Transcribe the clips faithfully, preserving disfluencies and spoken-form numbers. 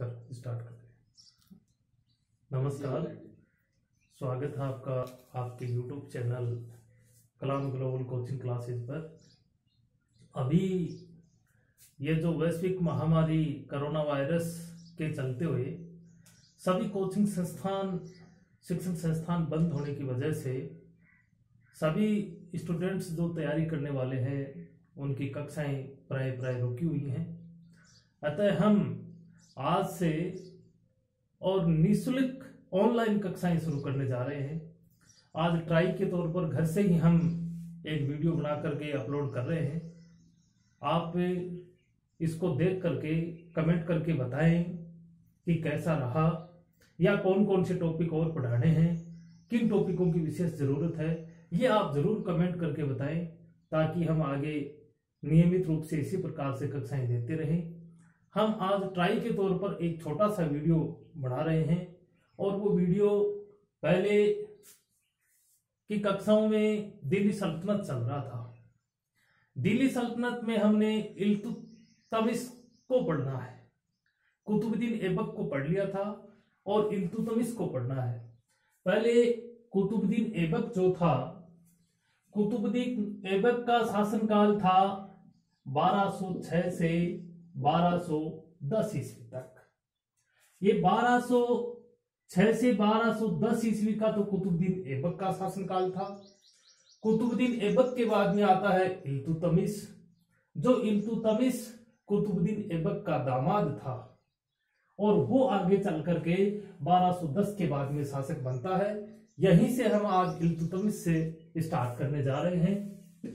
कर स्टार्ट करते हैं। नमस्कार, स्वागत है आपका आपके YouTube channel Kalam global coaching classes पर। अभी ये जो वैश्विक महामारी कोरोना वायरस के चलते हुए सभी कोचिंग संस्थान शिक्षण संस्थान बंद होने की वजह से सभी स्टूडेंट्स जो तैयारी करने वाले हैं उनकी कक्षाएं प्राय प्राय रुकी हुई हैं। अतः हम आज से और निःशुल्क ऑनलाइन कक्षाएं शुरू करने जा रहे हैं। आज ट्राई के तौर पर घर से ही हम एक वीडियो बना करके अपलोड कर रहे हैं। आप इसको देख करके कमेंट करके बताएं कि कैसा रहा या कौन कौन से टॉपिक और पढ़ाने हैं, किन टॉपिकों की विशेष ज़रूरत है, ये आप ज़रूर कमेंट करके बताएं ताकि हम आगे नियमित रूप से इसी प्रकार से कक्षाएं देते रहें। हम आज ट्राई के तौर पर एक छोटा सा वीडियो बना रहे हैं और वो वीडियो पहले की कक्षाओं में दिल्ली सल्तनत चल रहा था। दिल्ली सल्तनत में हमने इल्तुतमिश को पढ़ना है, कुतुबुद्दीन ऐबक को पढ़ लिया था और इल्तुतमिश को पढ़ना है। पहले कुतुबुद्दीन ऐबक जो था, कुतुबुद्दीन ऐबक का शासनकाल था बारह सौ छह से बारह सौ दस ईस्वी तक। ये बारह सौ छह से बारह सौ दस ईस्वी का तो कुतुबुद्दीन ऐबक का शासनकाल था। कुतुबुद्दीन ऐबक के बाद में आता है इल्तुतमिश, जो इल्तुतमिश कुतुबुद्दीन ऐबक का दामाद था और वो आगे चल करके बारह सौ दस के बाद में शासक बनता है। यहीं से हम आज इल्तुतमिश से स्टार्ट करने जा रहे हैं।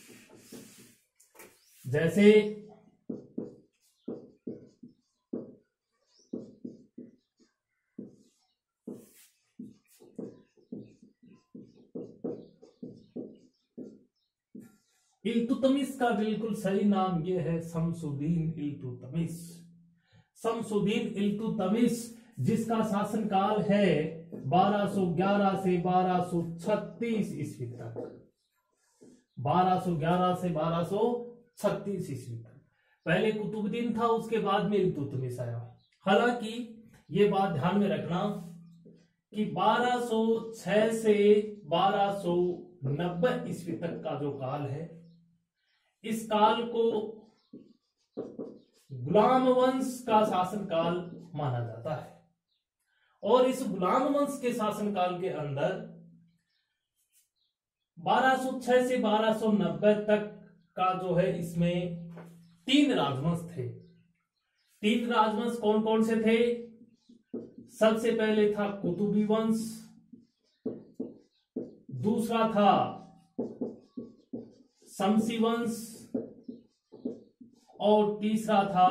जैसे इल्तुतमिश का बिल्कुल सही नाम यह है शमसुद्दीन इल्तुतमिश। शमसुद्दीन इल्तुतमिश जिसका शासनकाल है बारह सौ ग्यारह से बारह सौ छत्तीस ईस्वी तक। बारह सौ ग्यारह से बारह सौ छत्तीस ईस्वी तक। पहले कुतुबुद्दीन था, उसके बाद में इल्तुतमिश आया। हालांकि ये बात ध्यान में रखना कि बारह सौ छह से बारह सौ नब्बे ईस्वी तक का जो काल है, इस काल को गुलाम वंश का शासनकाल माना जाता है। और इस गुलाम वंश के शासनकाल के अंदर बारह सौ छह से बारह सौ नब्बे तक का जो है, इसमें तीन राजवंश थे। तीन राजवंश कौन कौन से थे? सबसे पहले था कुतुबी वंश, दूसरा था शमसी वंश और तीसरा था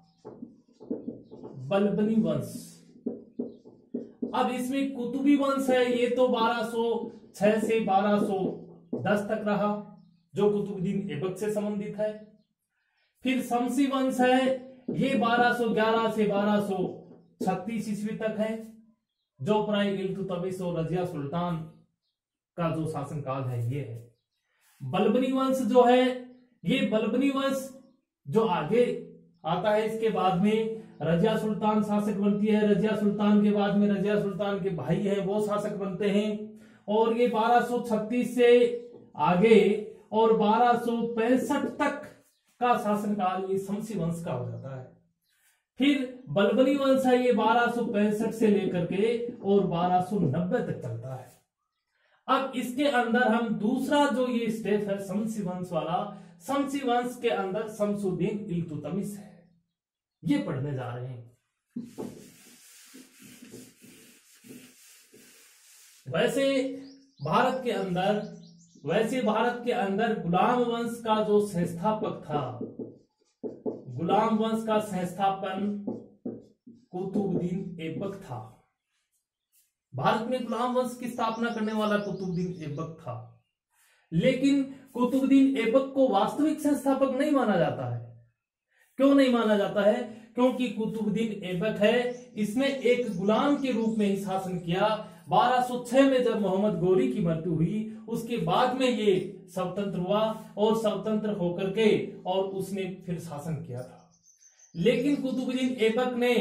बलबनी वंश। अब इसमें कुतुबी वंश है, ये तो बारह सौ छह से बारह सौ दस तक रहा, जो कुतुबुद्दीन ऐबक से संबंधित है। फिर शमसी वंश है, ये बारह सौ ग्यारह से बारह सौ छत्तीस ईस्वी तक है, जो प्राय इल्तुतमिश और रजिया सुल्तान का जो शासनकाल है ये है। बलबनी वंश जो है, ये बलबनी वंश जो आगे आता है, इसके बाद में रजिया सुल्तान शासक बनती है। रजिया सुल्तान के बाद में रजिया सुल्तान के भाई हैं वो शासक बनते हैं और ये बारह सौ छत्तीस से आगे और बारह सौ पैंसठ तक का शासनकाल ये शमसी वंश का हो जाता है। फिर बलबनी वंश है, ये बारह सौ पैंसठ से लेकर के और बारह सौ नब्बे तक चलता है। अब इसके अंदर हम दूसरा जो ये स्टेप है शमसी वंश वाला, शमसी वंश के अंदर शमसुद्दीन इल्तुतमिश है, ये पढ़ने जा रहे हैं। वैसे भारत के अंदर वैसे भारत के अंदर गुलाम वंश का जो संस्थापक था, गुलाम वंश का संस्थापन कुतुबुद्दीन ऐबक था। भारत में गुलाम वंश की स्थापना करने वाला कुतुबुद्दीन ऐबक था, लेकिन कुतुबुद्दीन ऐबक को वास्तविक संस्थापक नहीं माना जाता है। क्यों नहीं माना जाता है? क्योंकि कुतुबुद्दीन ऐबक है, इसने एक गुलाम के रूप में ही शासन किया। बारह सौ छह में जब मोहम्मद गोरी की मृत्यु हुई, उसके बाद में ये स्वतंत्र हुआ और स्वतंत्र होकर के और उसने फिर शासन किया था। लेकिन कुतुबुद्दीन ऐबक ने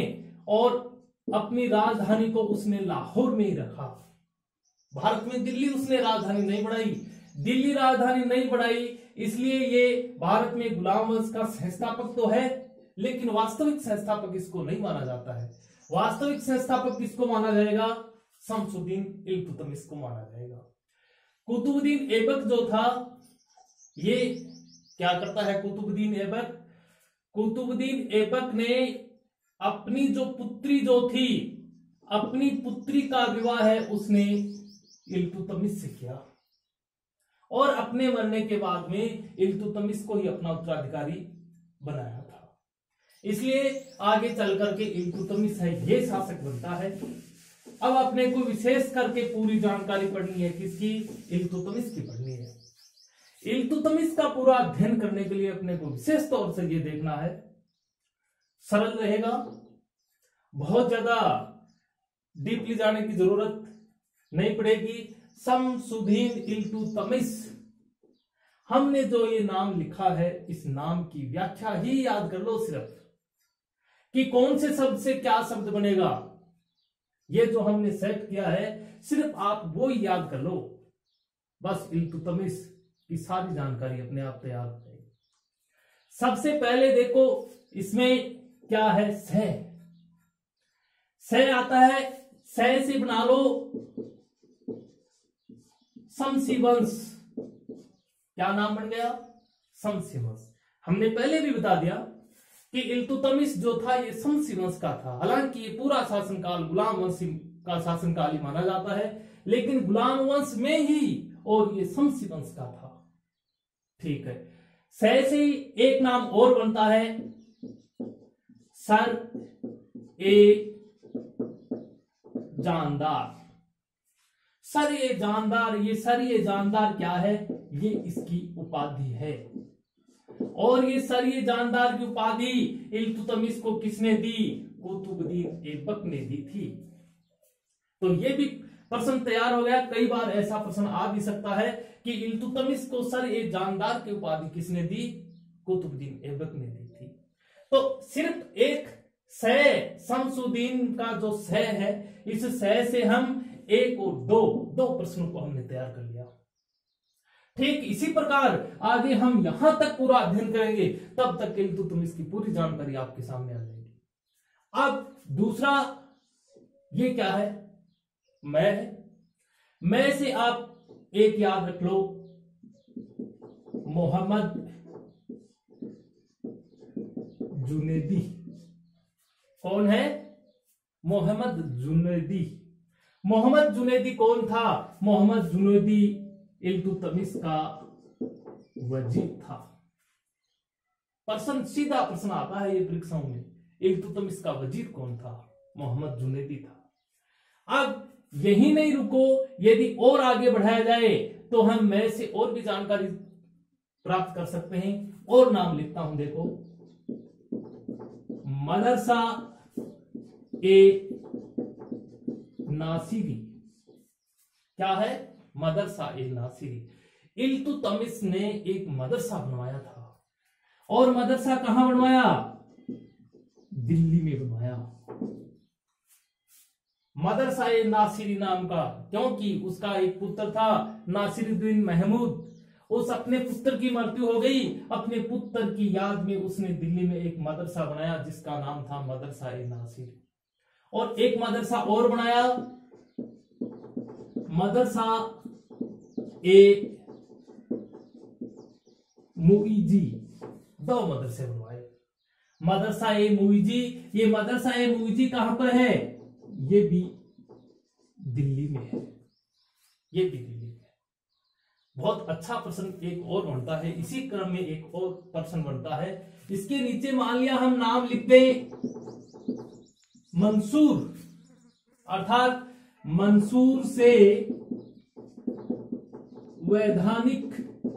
और अपनी राजधानी को उसने लाहौर में ही रखा। भारत में दिल्ली उसने राजधानी नहीं बढ़ाई, दिल्ली राजधानी नहीं बढ़ाई, इसलिए ये भारत में गुलाम वंश का संस्थापक तो है, लेकिन वास्तविक संस्थापक इसको नहीं माना जाता है। वास्तविक संस्थापक किसको माना जाएगा? शमसुद्दीन इल्तुतमिश को माना जाएगा। कुतुबुद्दीन ऐबक जो था, ये क्या करता है कुतुबुद्दीन ऐबक? कुतुबुद्दीन ऐबक ने अपनी जो पुत्री जो थी, अपनी पुत्री का विवाह है उसने इल्तुतमिश से किया और अपने मरने के बाद में इल्तुतमिश को ही अपना उत्तराधिकारी बनाया था। इसलिए आगे चल करके इल्तुतमिश है ये शासक बनता है। अब अपने को विशेष करके पूरी जानकारी पढ़नी है, किसकी? इल्तुतमिश की पढ़नी है। इल्तुतमिश का पूरा अध्ययन करने के लिए अपने को विशेष तौर से ये देखना है, सरल रहेगा, बहुत ज्यादा डीपली जाने की जरूरत नहीं पड़ेगी। शमसुद्दीन इल्तुतमिश, हमने जो ये नाम लिखा है इस नाम की व्याख्या ही याद कर लो सिर्फ, कि कौन से शब्द से क्या शब्द बनेगा। ये जो हमने सेट किया है सिर्फ आप वो ही याद कर लो, बस इल्तुतमिश की सारी जानकारी अपने आप तैयार हो जाएगी। सबसे पहले देखो इसमें क्या है, सह। सह आता है, सह से बना लो शमसी वंश। क्या नाम बन गया? शमसी वंश। हमने पहले भी बता दिया कि इल्तुतमिश जो था ये शमसी वंश का था। हालांकि ये पूरा शासनकाल गुलाम वंश का शासनकाल ही माना जाता है, लेकिन गुलाम वंश में ही और ये शमसी वंश का था। ठीक है, सह से एक नाम और बनता है सर ए जानदार। सर ए जानदार, ये सर ए जानदार क्या है? ये इसकी उपाधि है। और ये सर ए जानदार की उपाधि इल्तुतमिश को किसने दी? कुतुबुद्दीन ऐबक ने दी थी। तो ये भी प्रश्न तैयार हो गया। कई बार ऐसा प्रश्न आ भी सकता है कि इल्तुतमिश को सर ए जानदार की उपाधि किसने दी? कुतुबुद्दीन ऐबक ने दी थी। तो सिर्फ एक सह, शमसुद्दीन का जो सह है, इस सह से हम एक और दो दो प्रश्नों को हमने तैयार कर लिया। ठीक इसी प्रकार आगे हम यहां तक पूरा अध्ययन करेंगे, तब तक इल्तुतमिश की पूरी जानकारी आपके सामने आ जाएगी। अब दूसरा ये क्या है? मैं है। मैं से आप एक याद रख लो, मोहम्मद जुनैदी। कौन है? मोहम्मद जुनैदी। मोहम्मद जुनैदी कौन था? मोहम्मद जुनैदी इल्तुतमिश का वजीर था। प्रश्न, सीधा प्रश्न आता है ये परीक्षाओं में, इल्तुतमिश का वजीर कौन था? मोहम्मद जुनैदी था। अब यही नहीं रुको, यदि और आगे बढ़ाया जाए तो हम मैं से और भी जानकारी प्राप्त कर सकते हैं। और नाम लिखता हूं, देखो, मदरसा ए नासिरी। क्या है? मदरसा ए नासिरी। इल्तुतमिश ने एक मदरसा बनवाया था, और मदरसा कहां बनवाया? दिल्ली में बनवाया। मदरसा ए नासिरी नाम का, क्योंकि उसका एक पुत्र था नासिरुद्दीन महमूद। उस अपने पुत्र की मृत्यु हो गई, अपने पुत्र की याद में उसने दिल्ली में एक मदरसा बनाया जिसका नाम था मदरसा ए नासिरी। और एक मदरसा और बनाया, मदरसा ए मुईजी। दो मदरसे बनवाए, मदरसा ए मुईजी। ये मदरसा ए मुईजी कहां पर है? ये भी दिल्ली में है, ये भी दिल्ली में है। बहुत अच्छा प्रश्न एक और बनता है, इसी क्रम में एक और प्रश्न बनता है। इसके नीचे मान लिया हम नाम लिख दें मंसूर, अर्थात मंसूर से वैधानिक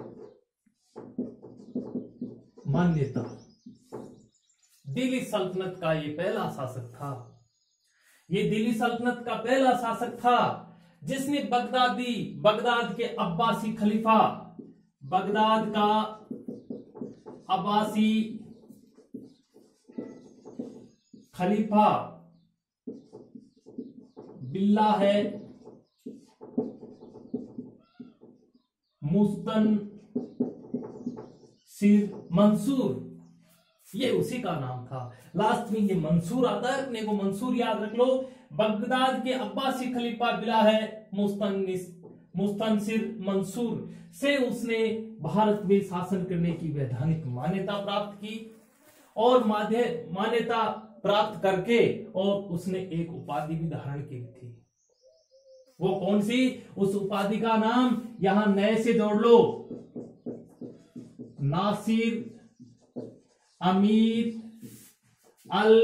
मान्यता। दिल्ली सल्तनत का ये पहला शासक था। ये दिल्ली सल्तनत का पहला शासक था जिसने बगदादी, बगदाद के अब्बासी खलीफा, बगदाद का अब्बासी खलीफा बिल्ला है, मुस्तनसिर मंसूर, ये उसी का नाम था। लास्ट में ये मंसूर आता है, अपने को मंसूर याद रख लो। बगदाद के अब्बासी खलीफा बिला है मुस्तनिस मुस्तनसिर मंसूर से उसने भारत में शासन करने की वैधानिक मान्यता प्राप्त की और माध्य मान्यता प्राप्त करके और उसने एक उपाधि भी धारण की थी। वो कौन सी? उस उपाधि का नाम यहां नए से जोड़ लो, नासिर अमीर अल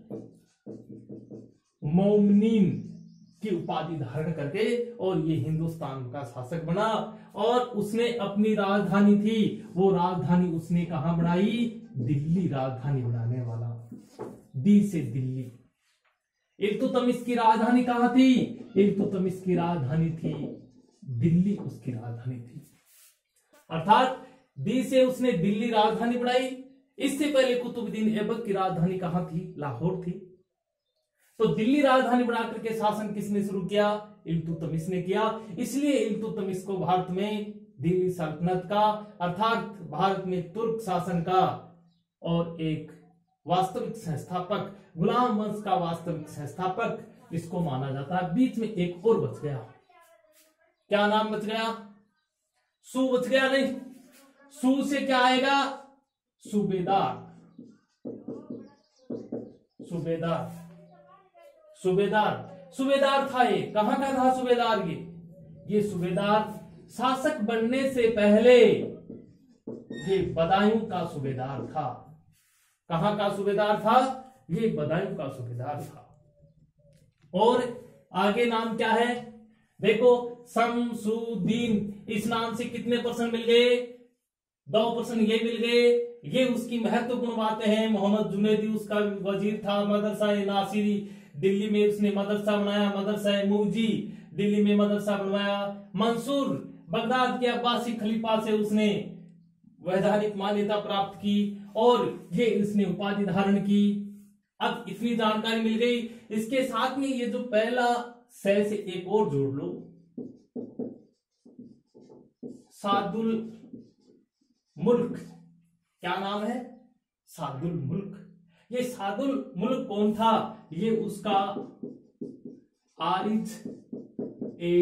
मोमिनीन की उपाधि धारण करके और ये हिंदुस्तान का शासक बना। और उसने अपनी राजधानी थी, वो राजधानी उसने कहां बनाई? दिल्ली राजधानी बनाने वाला, दी से दिल्ली। इल्तुतमिश की राजधानी कहां थी? इल्तुतमिश की राजधानी थी दिल्ली, उसकी राजधानी थी। अर्थात दी से उसने दिल्ली राजधानी बनाई। इससे पहले कुतुबुद्दीन ऐबक की राजधानी कहां थी? लाहौर थी। तो दिल्ली राजधानी बनाकर के शासन किसने शुरू किया? इल्तुतमिश ने किया। इसलिए इल्तुतमिश को भारत में दिल्ली सल्तनत का अर्थात भारत में तुर्क शासन का और एक वास्तविक संस्थापक, गुलाम वंश का वास्तविक संस्थापक इसको माना जाता है। बीच में एक और बच गया, क्या नाम बच गया? सू बच गया नहीं? सू से क्या आएगा? सूबेदार, सूबेदार, सूबेदार। सूबेदार था ये, कहां का था सूबेदार? ये ये सूबेदार शासक बनने से पहले ये बदायूं का सूबेदार था। कहां का सूबेदार था? ये बदायूं का सूबेदार था। और आगे नाम क्या है? देखो, शमसुद्दीन, इस नाम से कितने पर्सन मिल गए? दो पर्सन ये मिल गए। ये उसकी महत्वपूर्ण बातें हैं। मोहम्मद जुनैदी उसका वजीर था। मदरसा नासिरी, दिल्ली में उसने मदरसा बनाया। मदरसा मुजी, दिल्ली में मदरसा बनवाया। मंसूर, बगदाद के अब्बासी खलीफा से उसने वैधानिक मान्यता प्राप्त की और ये इसने उपाधि धारण की। अब इतनी जानकारी मिल गई। इसके साथ में ये जो पहला सै से एक और जोड़ लो, सादुल मुल्क। क्या नाम है? सादुल मुल्क। ये सादुल मुल्क कौन था? ये उसका आरिज ए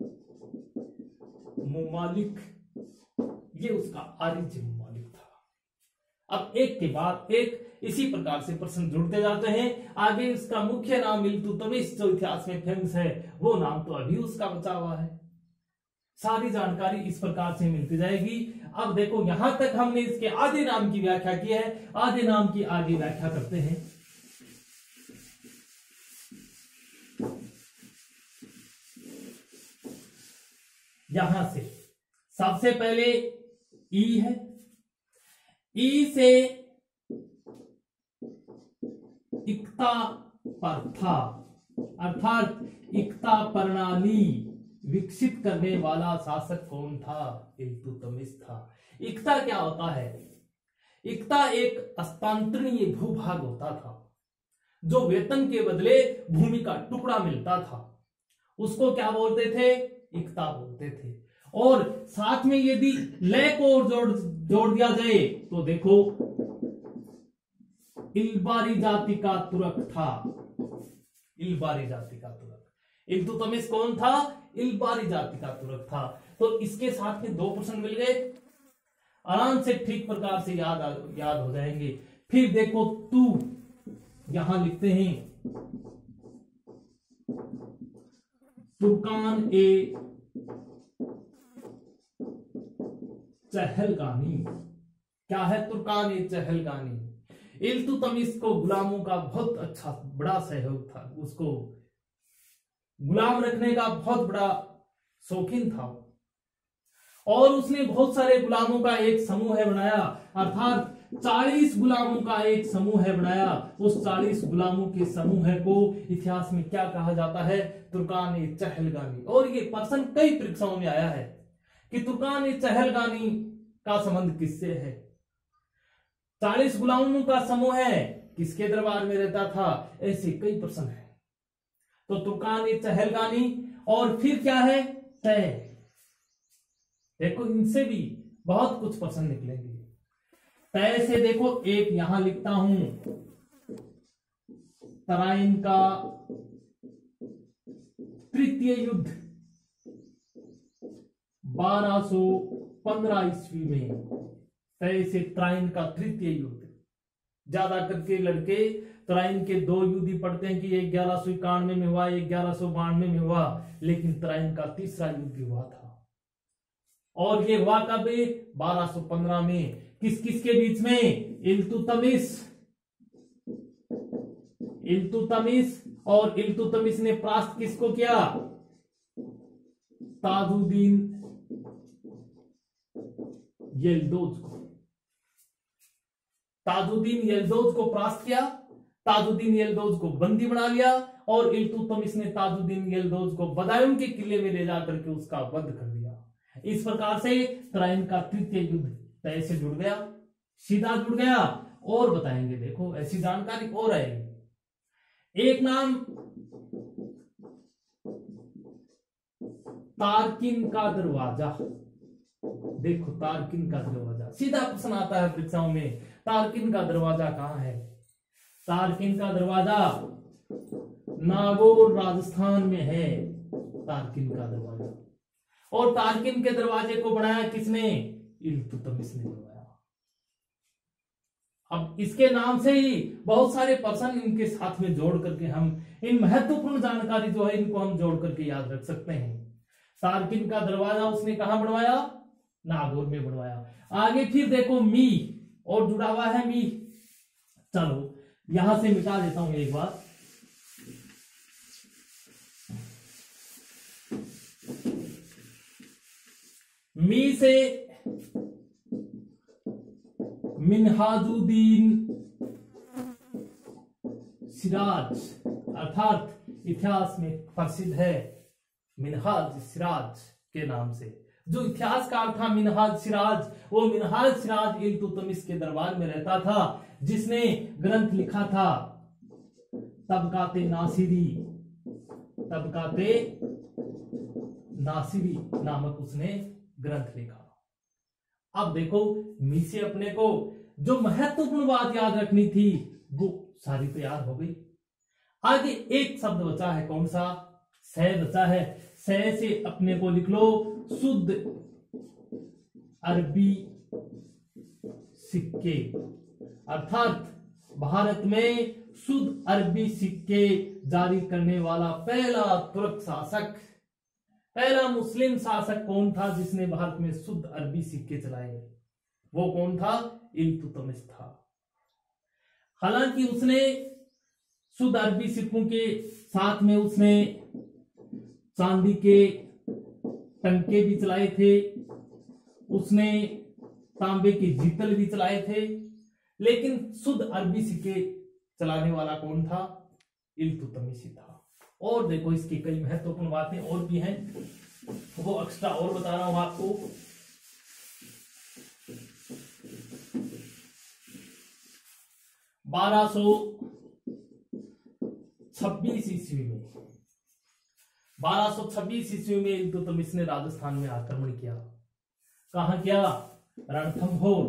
मुमालिक, ये उसका आरिज मुमालिक था। अब एक के बाद एक इसी प्रकार से प्रश्न जुड़ते जाते हैं। आगे इसका मुख्य नाम इल्तुतमिश जो इतिहास में फेमस है, वो नाम तो अभी उसका बचा हुआ है। सारी जानकारी इस प्रकार से मिलती जाएगी। अब देखो, यहां तक हमने इसके आधे नाम की व्याख्या की है। आधे नाम की आगे व्याख्या करते हैं। यहां से सबसे पहले ई है। ई से इक्ता पर था, अर्थात इक्ता प्रणाली विकसित करने वाला शासक कौन था? इल्तुतमिश था। इक्ता क्या होता है? इक्ता एक हस्तांतरणीय भूभाग होता था, जो वेतन के बदले भूमि का टुकड़ा मिलता था। उसको क्या बोलते थे? इक्ता बोलते थे। और साथ में यदि लय को और जोड़ जोड़ दिया जाए तो देखो, इल्बारी जाति का तुर्क था। इल्बारी जाति का तुर्क। इल्तुतमिश कौन था? इल्बारी जाति का तुर्क था। तो इसके साथ में दो प्रश्न मिल गए, आराम से ठीक प्रकार से याद याद हो जाएंगे। फिर देखो, तू यहां लिखते हैं तुर्कान ए चहलगानी। क्या है तुर्कान ए चहलगानी? इल्तुतमिश को गुलामों का बहुत अच्छा बड़ा सहयोग था। उसको गुलाम रखने का बहुत बड़ा शौकीन था और उसने बहुत सारे गुलामों का एक समूह है बनाया, अर्थात चालीस गुलामों का एक समूह है बनाया। उस चालीस गुलामों के समूह को इतिहास में क्या कहा जाता है? तुर्कान ए चहलगानी। और ये प्रश्न कई परीक्षाओं में आया है कि तुर्कान ए चहलगानी का संबंध किससे है? चालीस गुलामों का समूह है, किसके दरबार में रहता था? ऐसे कई प्रश्न है। तो तुर्कानी चहलगानी, और फिर क्या है तय। देखो इनसे भी बहुत कुछ प्रश्न निकलेंगे। तय से देखो एक यहां लिखता हूं, तराइन का तृतीय युद्ध बारह सौ पंद्रह ईस्वी में, तय से तराइन का तृतीय युद्ध। ज्यादा करके लड़के तराइन के दो युद्ध ही पढ़ते हैं कि एक ग्यारह सौ इक्यानवे में हुआ, एक ग्यारह सौ बानवे में हुआ, लेकिन तराइन का तीसरा युद्ध हुआ था। और ये हुआ कब? बारह सौ पंद्रह में। किस किस के बीच में? इल्तुतमिश, इल्तुतमिश और इल्तुतमिश ने परास्त किसको किया? ताजुद्दीन यल्दौज को। ताजुद्दीन यल्दौज को परास्त किया, ताजुद्दीन यल्दौज को बंदी बना लिया, और इल्तुतमिश ने ताजुद्दीन यल्दौज को बदायूं के किले में ले जाकर के उसका वध कर दिया। इस प्रकार से तराइन का तृतीय युद्ध तय से जुड़ गया, सीधा जुड़ गया। और बताएंगे, देखो ऐसी जानकारी और आएगी। एक नाम तारकिन का दरवाजा। देखो तारकिन का दरवाजा सीधा प्रश्न आता है परीक्षाओं में। तारकिन का दरवाजा कहां है? तारकिन का दरवाजा नागौर राजस्थान में है, तारकिन का दरवाजा। और तारकिन के दरवाजे को बनाया किसने? इल्तुतमिश ने बनवाया। अब इसके नाम से ही बहुत सारे प्रश्न इनके साथ में जोड़ करके हम इन महत्वपूर्ण जानकारी जो है इनको हम जोड़ करके याद रख सकते हैं। तारकिन का दरवाजा उसने कहां बनवाया? नागौर में बनवाया। आगे फिर देखो मी, और जुड़ा हुआ है मी। चलो यहां से मिटा देता हूं एक बार। मी से मिन्हाजुद्दीन सिराज, अर्थात इतिहास में प्रसिद्ध है मिन्हाज सिराज के नाम से। जो इतिहासकार था मिन्हाज सिराज, वो मिन्हाज सिराज इल्तुतमिश के दरबार में रहता था, जिसने ग्रंथ लिखा था तबकाते नासिरी, तबकाते नासिरी नामक उसने ग्रंथ लिखा। अब देखो मी से अपने को जो महत्वपूर्ण बात याद रखनी थी वो सारी तैयार हो गई। आगे एक शब्द बचा है, कौन सा? सै बचा है। सै से अपने को लिख लो शुद्ध अरबी सिक्के, अर्थात भारत में शुद्ध अरबी सिक्के जारी करने वाला पहला तुर्क शासक, पहला मुस्लिम शासक कौन था जिसने भारत में शुद्ध अरबी सिक्के चलाए? वो कौन था? इल्तुतमिश था। हालांकि उसने शुद्ध अरबी सिक्कों के साथ में उसने चांदी के टंके भी चलाए थे, उसने तांबे के जीतल भी चलाए थे, लेकिन शुद्ध अरबी सिक्के चलाने वाला कौन था? इल्तुतमिश ही था। और देखो इसकी कई महत्वपूर्ण बातें और भी हैं, वो एक्स्ट्रा और बता रहा हूं आपको। बारह सौ छब्बीस ईस्वी में बारह सौ छब्बीस ईस्वी में इल्तुतमिश ने राजस्थान में आक्रमण किया। कहां किया? रणथंभौर,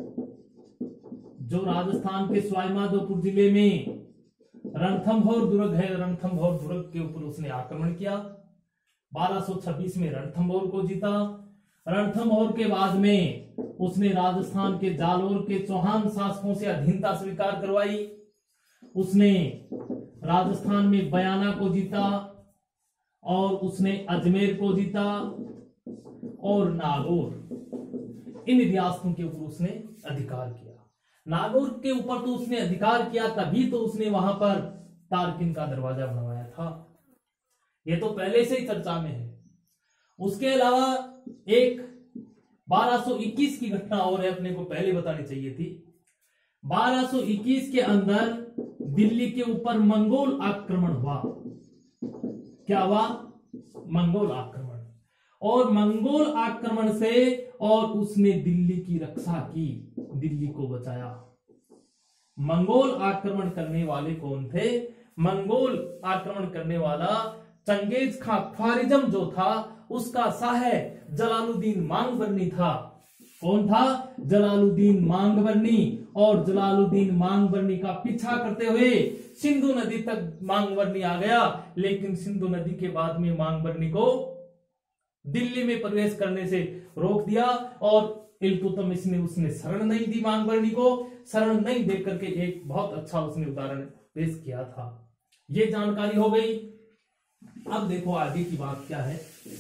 जो राजस्थान के सवाईमाधोपुर जिले में रणथंभौर दुर्ग है, रणथंभौर दुर्ग के ऊपर उसने आक्रमण किया। बारह सौ छब्बीस में रणथंभौर को जीता। रणथंभौर के बाद में उसने राजस्थान के जालोर के चौहान शासकों से अधीनता स्वीकार करवाई। उसने राजस्थान में बयाना को जीता, और उसने अजमेर को जीता, और नागौर, इन रियासतों के ऊपर उसने अधिकार किया। नागौर के ऊपर तो उसने अधिकार किया, तभी तो उसने वहां पर तारकिन का दरवाजा बनवाया था। ये तो पहले से ही चर्चा में है। उसके अलावा एक बारह सौ इक्कीस की घटना और है, अपने को पहले बतानी चाहिए थी। बारह सौ इक्कीस के अंदर दिल्ली के ऊपर मंगोल आक्रमण हुआ। क्या हुआ? मंगोल आक्रमण। और मंगोल आक्रमण से और उसने दिल्ली की रक्षा की, दिल्ली को बचाया। मंगोल आक्रमण करने वाले कौन थे? मंगोल आक्रमण करने वाला चंगेज खां ख्वारिज्म जो था उसका शाह जलालुद्दीन मांगबरनी था। कौन था? जलालुद्दीन मांगबरनी। और जलालुद्दीन मांगबरनी का पीछा करते हुए सिंधु नदी तक मांगबरनी आ गया, लेकिन सिंधु नदी के बाद में मांगबरनी को दिल्ली में प्रवेश करने से रोक दिया और इल्तुतमिश ने उसने शरण नहीं दी, मांगबरनी को शरण नहीं दे करके एक बहुत अच्छा उसने उदाहरण पेश किया था। ये जानकारी हो गई। अब देखो आगे की बात क्या है।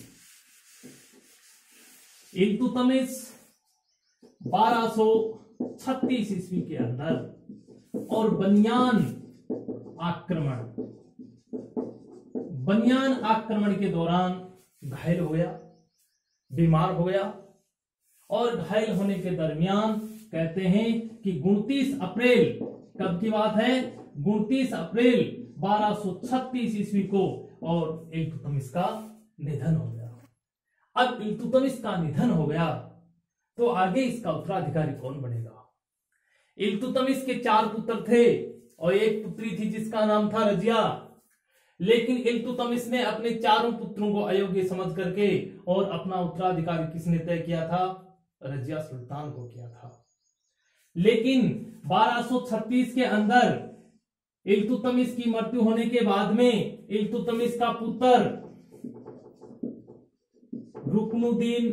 इल्तुतमिश बारह सौ छत्तीस ईस्वी के अंदर और बनियान आक्रमण बनियान आक्रमण के दौरान घायल हो गया, बीमार हो गया और घायल होने के दरमियान कहते हैं कि उनतीस अप्रैल, कब की बात है? उनतीस अप्रैल बारह सौ छत्तीस ईस्वी को और इल्तुतमिश का निधन हो गया। अब इल्तुतमिश का निधन हो गया तो आगे इसका उत्तराधिकारी कौन बनेगा? इल्तुतमिश के चार पुत्र थे और एक पुत्री थी जिसका नाम था रजिया, लेकिन इल्तुतमिश ने अपने चारों पुत्रों को अयोग्य समझ करके और अपना उत्तराधिकारी किसने तय किया था? रजिया सुल्तान को किया था। लेकिन बारह सौ छत्तीस के अंदर इल्तुतमिश की मृत्यु होने के बाद में इल्तुतमिश का पुत्र रुकनुद्दीन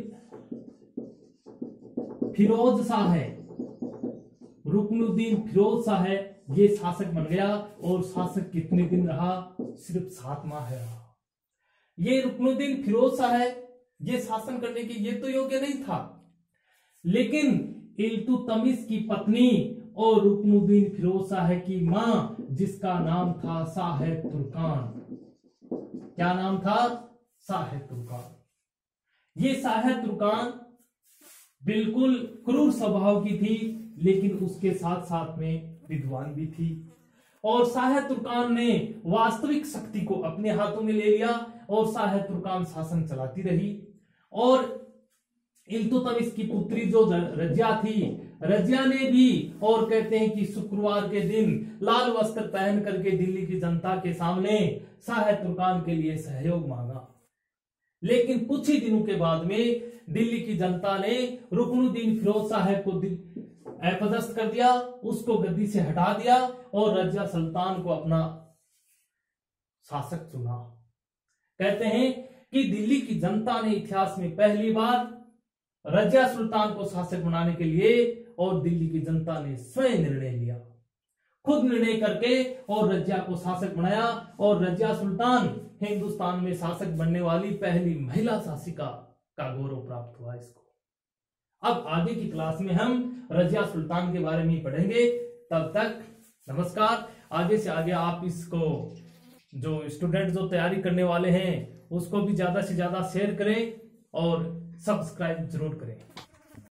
फिरोज शाह है, रुकनुद्दीन फिरोज शाह है, ये शासक बन गया। और शासक कितने दिन रहा? सिर्फ सात माह रहा। ये रुकनुद्दीन फिरोज शाह है, ये शासन करने के ये तो योग्य नहीं था, लेकिन इल्तुतमिश की पत्नी और रुकनुद्दीन फिरोज शाह की मां, जिसका नाम था शाह तुर्कान। क्या नाम था? शाह तुर्कान। ये शाह तुर्कान बिल्कुल क्रूर स्वभाव की थी, लेकिन उसके साथ साथ में विद्वान भी थी। और शाह तुर्कान ने वास्तविक शक्ति को अपने हाथों में ले लिया और शाह तुर्कान शासन चलाती रही। और इल्तुतमिश की पुत्री जो रजिया थी, रजिया ने भी, और कहते हैं कि शुक्रवार के दिन लाल वस्त्र पहन करके दिल्ली की जनता के सामने शाह तुर्कान के लिए सहयोग मांगा। लेकिन कुछ ही दिनों के बाद में दिल्ली की जनता ने रुकनुद्दीन फिरोज शाह को अपदस्थ कर दिया, उसको गद्दी से हटा दिया और रजिया सुल्तान को अपना शासक चुना। कहते हैं कि दिल्ली की जनता ने इतिहास में पहली बार रजिया सुल्तान को शासक बनाने के लिए और दिल्ली की जनता ने स्वयं निर्णय लिया, खुद निर्णय करके और रजिया को शासक बनाया। और रजिया सुल्तान हिंदुस्तान में शासक बनने वाली पहली महिला शासिका का गौरव प्राप्त हुआ इसको। अब आगे की क्लास में हम रजिया सुल्तान के बारे में पढ़ेंगे। तब तक नमस्कार। आगे से आगे आप इसको, जो स्टूडेंट जो तैयारी करने वाले हैं, उसको भी ज्यादा से ज्यादा शेयर करें और सब्सक्राइब जरूर करें।